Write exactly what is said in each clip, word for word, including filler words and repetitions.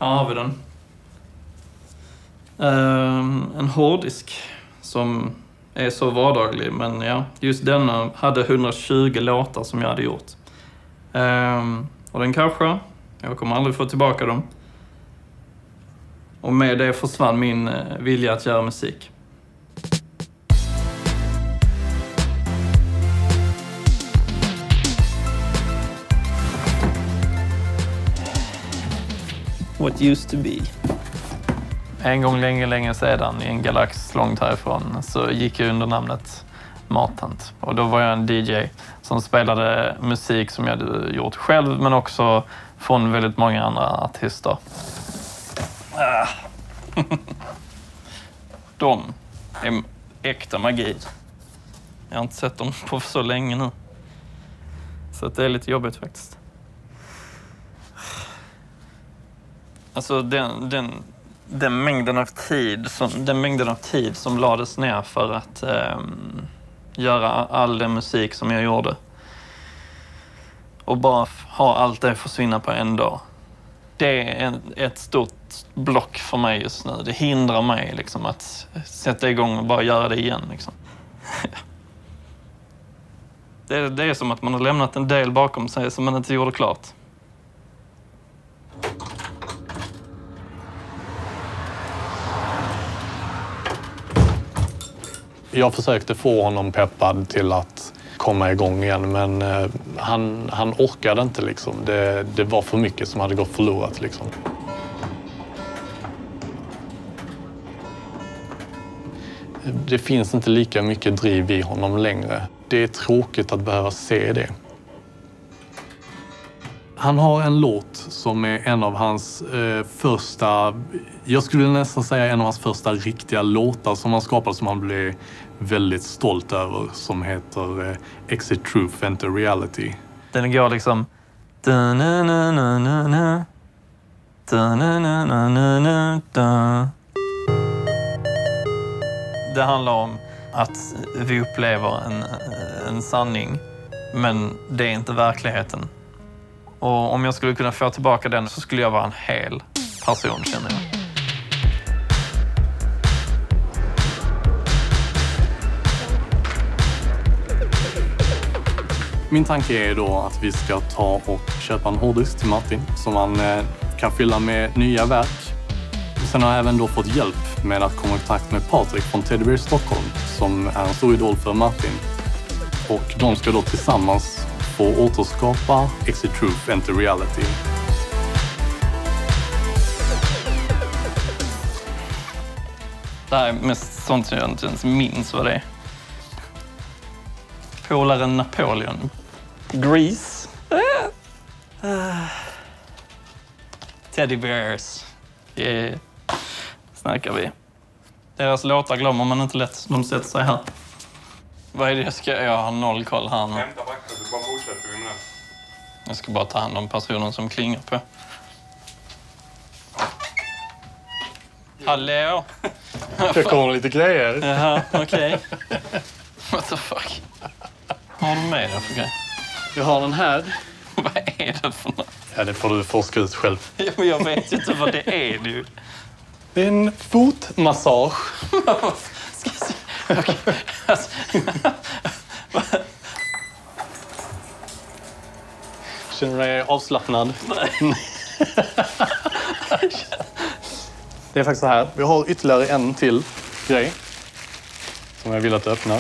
Här har vi den. Um, en hårddisk som är så vardaglig, men ja, just denna hade hundratjugo låtar som jag hade gjort. Um, och den kanske, jag kommer aldrig få tillbaka dem. Och med det försvann min uh, vilja att göra musik. What used to be. En gång länge, länge sedan i en galax långt härifrån så gick jag under namnet Matant. Och då var jag en D J som spelade musik som jag hade gjort själv, men också från väldigt många andra artister. Ah. De är äkta magi. Jag har inte sett dem på så länge nu. Så det är lite jobbigt faktiskt. Alltså den, den, den, mängden av tid som, den mängden av tid som lades ner för att eh, göra all den musik som jag gjorde. Och bara ha allt det försvinna på en dag. Det är en, ett stort block för mig just nu. Det hindrar mig liksom, att sätta igång och bara göra det igen. Liksom. det, det är som att man har lämnat en del bakom sig som man inte gjorde klart. Jag försökte få honom peppad till att komma igång igen, men eh, han, han orkade inte. Liksom. Det, det var för mycket som hade gått förlorat. Liksom. Det finns inte lika mycket driv i honom längre. Det är tråkigt att behöva se det. Han har en låt som är en av hans eh, första, jag skulle nästan säga en av hans första riktiga låtar som han skapade, som han blev väldigt stolt över, som heter eh, Exit Truth, Enter Reality. Den går liksom... Det handlar om att vi upplever en, en sanning, men det är inte verkligheten. Och om jag skulle kunna få tillbaka den så skulle jag vara en hel person, känner jag. Min tanke är då att vi ska ta och köpa en hårddisk till Martin som han eh, kan fylla med nya verk. Sen har jag även då fått hjälp med att komma i kontakt med Patrik från Teddy Bear Stockholm som är en stor idol för Martin. Och de ska då tillsammans få återskapa Exit Truth, Enter Reality. Det här är mest sånt som jag inte ens minns vad det är. Polaren Napoleon. Grease. Ah. Teddy Bears. Yeah. Snackar vi. Deras låtar glömmer man inte lätt. De sätter sig här. Vad är det jag ska göra? Jag har noll koll här nu. Hämta vakten, du bara fortsätter vi med det. Jag ska bara ta hand om personen som klingar på. Hallå? Det kommer lite grejer. Jaha, okej. Okay. What the fuck? Vad har du med dig för grej? Jag har den här. Vad är det för något? Ja, det får du forska ut själv. Ja, men jag vet inte vad det är nu. Det är en fotmassage. Ska jag se? Okej. Alltså. Känner du dig avslappnad? Nej. Det är faktiskt så här. Vi har ytterligare en till grej som jag vill att du öppnar.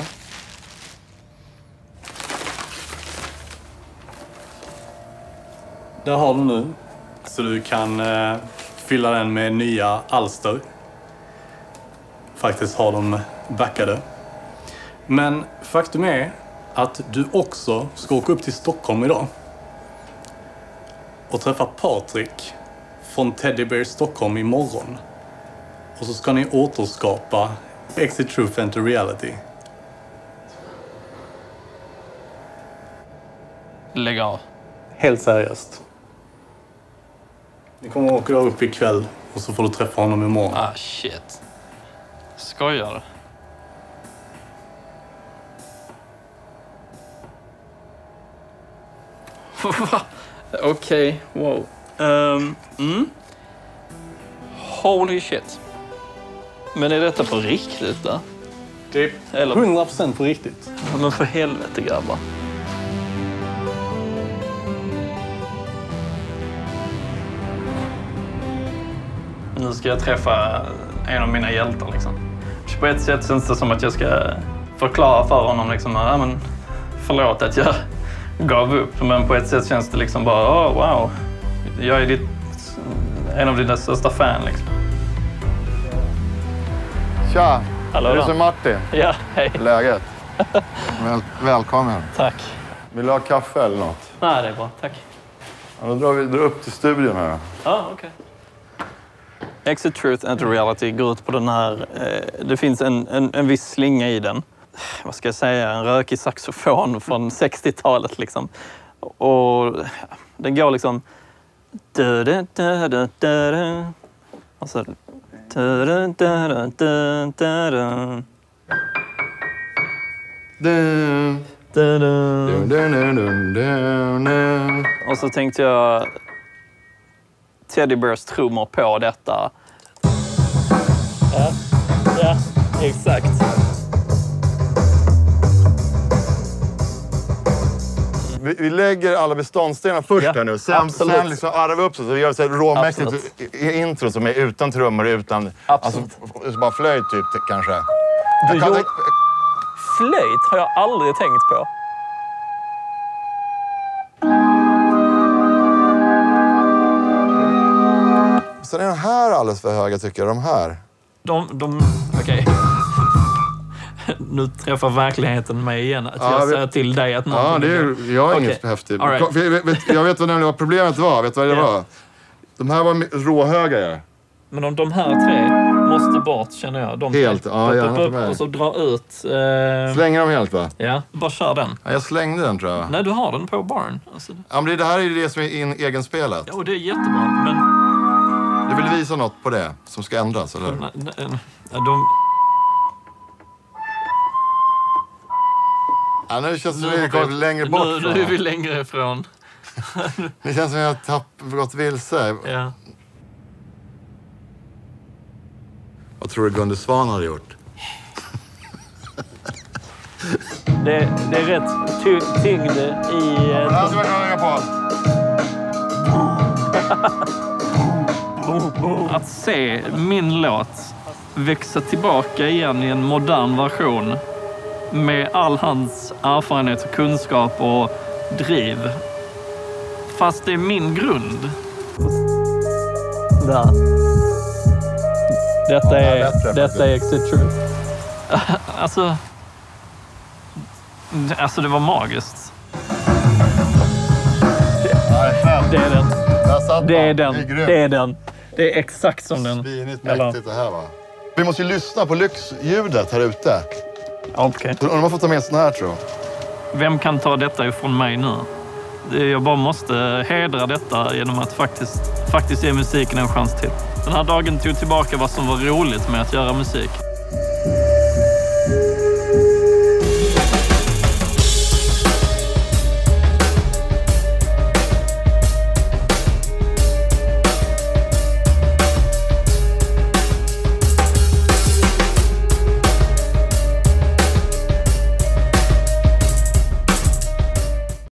Där har du nu. Så du kan eh, fylla den med nya alster. Faktiskt har de backade. Men faktum är att du också ska åka upp till Stockholm idag. Och träffa Patrik från Teddy Bear Stockholm imorgon. Och så ska ni återskapa Exit Truth, Enter Reality. Lägg av. Helt seriöst. Ni kommer att åka upp ikväll och så får du träffa honom imorgon. Ah, shit. Skojar du? Okej, okay, wow. Um, mm. Holy shit. Men är detta på riktigt då? Det är Eller- hundra procent på riktigt. Ja, men för helvete grabbar. Nu ska jag träffa en av mina hjältar liksom. På ett sätt känns det som att jag ska förklara för honom liksom, ja men förlåt att jag gav upp. Men på ett sätt känns det liksom bara, oh, wow. Jag är ditt, en av dina största fan liksom. Tja, Hallå är då. du som Martin? Ja, hej. Läget? Väl, välkommen. Tack. Vill du ha kaffe eller något? Nej, det är bra. Tack. Ja, då drar vi drar upp till studion här. Ja, okej. Exit Truth and Reality går ut på den här... Eh, det finns en, en, en viss slinga i den. Vad ska jag säga? En rökig saxofon från sextiotalet liksom. Och den går liksom... Du, du, du, du, du, du. Och så... Du, du, du, du, du, du, du. Dun, Du, du. dun, dun, dun, dun, dun, dun. Och så tänkte jag... Teddy Bears trummor på detta. Ja, ja, exakt. Vi, vi lägger alla beståndsdelar först Ja, här nu. Sen, absolut. sen liksom arvar vi upp så, så vi gör så här råmäktigt Absolut. i- i intro som är utan trummor, utan... Absolut. Alltså, f- bara flöjt typ, t- kanske. Du Jag kan, gjorde- Flöjt har jag aldrig tänkt på. sen är de här alldeles för höga tycker jag, de här. De, de, okej. Nu träffar verkligheten mig igen. Att Ja, jag vi- säger till dig att Ja, någonting det är, jag är Okej. inget häftigt. All right. För Jag vet, jag vet vad nämligen vad problemet var. Vet du vad det Ja. var? De här var råhöga. Ja. Men om de här tre måste bort, känner jag. De Helt, tre. ja, Upp, jag upp, håller upp, med. och så dra ut. Eh, Slänger dem helt va? ja, bara kör den. Ja, jag slängde den tror jag. Nej, du har den på baren. Alltså, Ja, men det, det här är ju det som är in, egenspelet. ja, och det är jättebra, men... Du vill visa något på det som ska ändras, eller? Nej, nej, nej, de, Ja, nu känns det som nu, att vi kommer har vi- längre bort nu, från nu är vi det. längre ifrån. Det känns som att jag har tapp, gått vilse. Ja. Vad tror du Gunde Svan hade gjort? Det, det är rätt ty, tyngd i... Det Eh, här ska vi hänga på. att se min låt växa tillbaka igen i en modern version med all hans erfarenhet och kunskap och driv. Fast det är min grund. Där. Detta Ja, är, det är bättre, detta är Exit Truth. Alltså... Alltså, det var magiskt. Det är den. Där satt Det är man. den. Det är grymt. Det är den. Det är exakt som den. Svinigt Eller- mäktigt det här va? Vi måste ju lyssna på lyxljudet här ute. Okej. Så man får ta med sån här tror jag. Vem kan ta detta ifrån mig nu? Det- Jag bara måste hedra detta genom att faktiskt, faktiskt ge musiken en chans till. Den här dagen tog tillbaka vad som var roligt med att göra musik.